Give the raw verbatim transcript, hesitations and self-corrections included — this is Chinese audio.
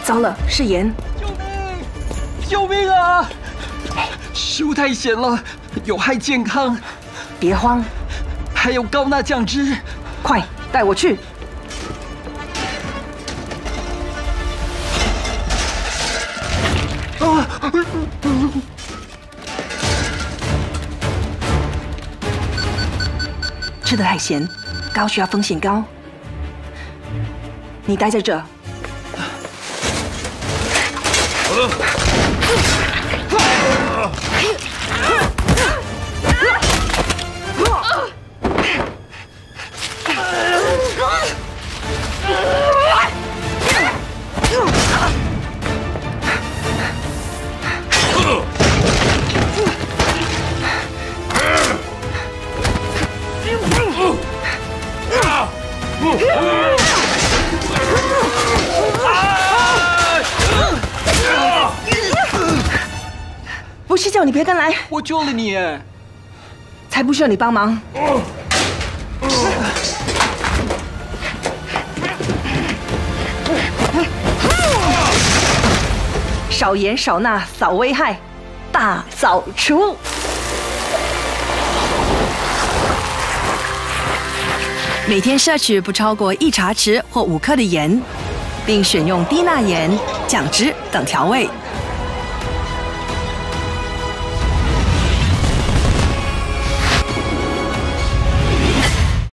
糟了，是盐！ 救命！救命啊！食物太咸了，有害健康。 别慌， 还有高钠酱汁， 快带我去。 啊！ 吃得太咸，高血压风险高。你待在这。 不是叫你别跟来， 我救了你， 才不需要你帮忙。少盐少钠少危害，大扫除。 每天摄取不超过一茶匙或五克的盐，并选用低钠盐、酱汁等调味。